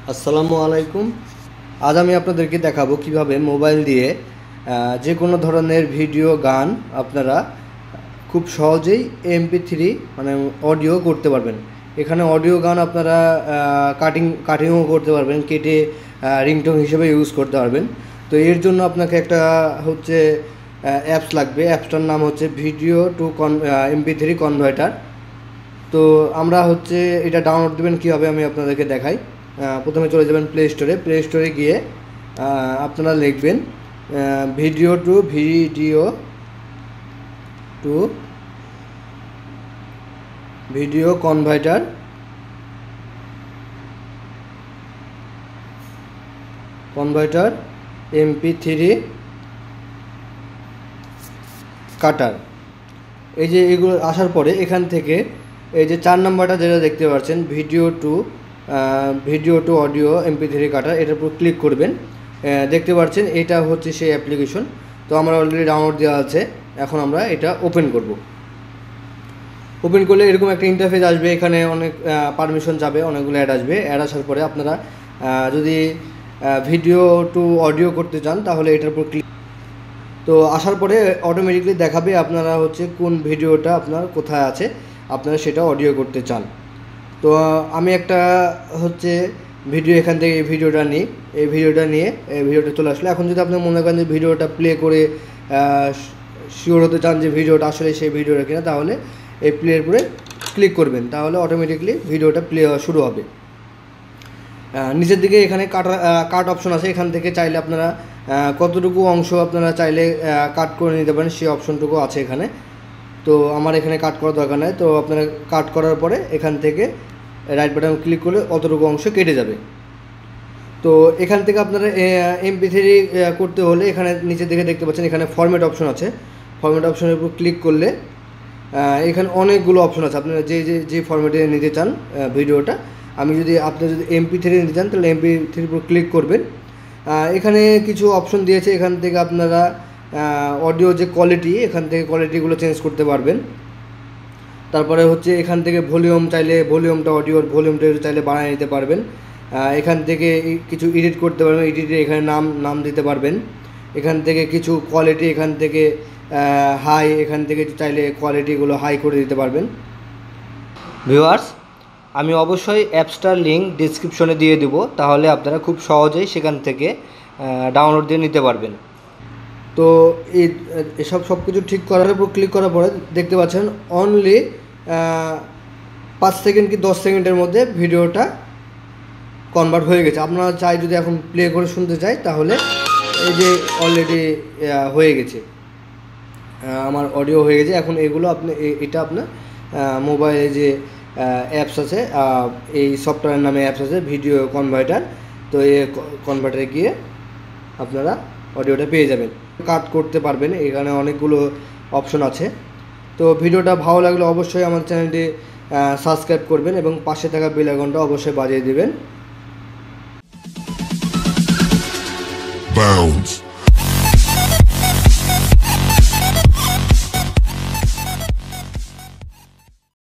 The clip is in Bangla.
আসসালামু আলাইকুম। আজ আমি আপনাদেরকে দেখাবো কিভাবে মোবাইল দিয়ে যে কোনো ধরনের ভিডিও গান আপনারা খুব সহজেই MP3 মানে অডিও করতে পারবেন। এখানে অডিও গান আপনারা কাটিংও করতে পারবেন, কেটে রিংটোন হিসেবে ইউজ করতে পারবেন। তো এর জন্য আপনাকে একটা হচ্ছে অ্যাপস লাগবে। অ্যাপসটার নাম হচ্ছে ভিডিও টু MP3 কনভার্টার। তো আমরা হচ্ছে এটা ডাউনলোড দেবেন কীভাবে আমি আপনাদেরকে দেখাই। প্রথমে চলে যাবেন প্লে স্টোরে গিয়ে আপনারা লিখবেন video to video converter MP3 cutter. এই যে এগুলো আসার পরে এখান থেকে এই যে 4 নম্বরটা যেটা দেখতে পাচ্ছেন ভিডিও টু অডিও MP3 কাটার, এটার উপর ক্লিক করবেন। দেখতে পাচ্ছেন এটা হচ্ছে সেই অ্যাপ্লিকেশন। তো আমার অলরেডি ডাউনলোড দেওয়া আছে। এখন আমরা এটা ওপেন করব। ওপেন করলে এরকম একটা ইন্টারফেস আসবে। এখানে অনেক পারমিশন যাবে, অনেকগুলো অ্যাড আসবে। অ্যাড আসার পরে আপনারা যদি ভিডিও টু অডিও করতে চান তাহলে এটার উপর ক্লিক। তো আসার পরে অটোমেটিকলি দেখাবে আপনারা হচ্ছে কোন ভিডিওটা আপনার কোথায় আছে, আপনারা সেটা অডিও করতে চান। তো আমি একটা হচ্ছে ভিডিও এখান থেকে এই ভিডিওটা ভিডিওটা চলে আসলো। এখন যদি আপনি মনে করেন যে ভিডিওটা প্লে করে শিওর হতে চান যে ভিডিওটা আসলে সেই ভিডিওটা কিনা, তাহলে এই প্লের উপরে ক্লিক করবেন, তাহলে অটোমেটিকলি ভিডিওটা প্লে হওয়া শুরু হবে। নিচের দিকে এখানে কাট অপশন আছে। এখান থেকে চাইলে আপনারা কতটুকু অংশ আপনারা চাইলে কাট করে নিতে পারেন, সেই অপশনটুকু আছে এখানে। তো আমার এখানে কাট করার দরকার নেই। তো আপনারা কাট করার পরে এখান থেকে রাইট বাটন ক্লিক করলে অতটুকু অংশ কেটে যাবে। তো এখান থেকে আপনারা MP3 করতে হলে এখানে নিচের দিকে দেখতে পাচ্ছেন এখানে ফরম্যাট অপশন আছে। ফরম্যাট অপশনের উপর ক্লিক করলে এখানে অনেকগুলো অপশন আছে। আপনারা যে ফরম্যাটে নিতে চান ভিডিওটা, আপনি যদি MP3 নিতে চান তাহলে MP3 উপর ক্লিক করবেন। এখানে কিছু অপশন দিয়েছে। এখান থেকে আপনারা অডিও যে কোয়ালিটি, এখান থেকে কোয়ালিটিগুলো চেঞ্জ করতে পারবেন। তারপরে হচ্ছে এখান থেকে ভলিউম, চাইলে ভলিউমটা অডিওর ভলিউমটা চাইলে বাড়ায় নিতে পারবেন। এখান থেকে কিছু এডিট করতে পারবেন, এডিটে এখানে নাম দিতে পারবেন। এখান থেকে কিছু কোয়ালিটি, এখান থেকে হাই, এখান থেকে চাইলে কোয়ালিটিগুলো হাই করে দিতে পারবেন। ভিউয়ার্স, আমি অবশ্যই অ্যাপসটার লিঙ্ক ডিসক্রিপশনে দিয়ে দেব, তাহলে আপনারা খুব সহজেই সেখান থেকে ডাউনলোড দিয়ে নিতে পারবেন। তো সব কিছু ঠিক করার উপর ক্লিক করার পরে দেখতে পাচ্ছেন অনলি 5 সেকেন্ড কি 10 সেকেন্ডের মধ্যে ভিডিওটা কনভার্ট হয়ে গেছে। আপনারা চাই যদি এখন প্লে করে শুনতে চাই তাহলে এই যে অলরেডি হয়ে গেছে, আমার অডিও হয়ে গেছে। এখন এগুলো এটা আপনার মোবাইলে যে অ্যাপস আছে, এই সফটওয়্যার নামে অ্যাপস আছে ভিডিও কনভার্টার। তো এই কনভার্টারে গিয়ে আপনারা অডিওটা পেয়ে যাবেন, কাট করতে পারবেন। এখানে অনেকগুলো অপশন আছে। তো ভিডিওটা ভালো লাগলে অবশ্যই আমার চ্যানেলটি সাবস্ক্রাইব করবেন এবং পাশে থাকা বেল আইকনটা অবশ্যই বাজিয়ে দেবেন।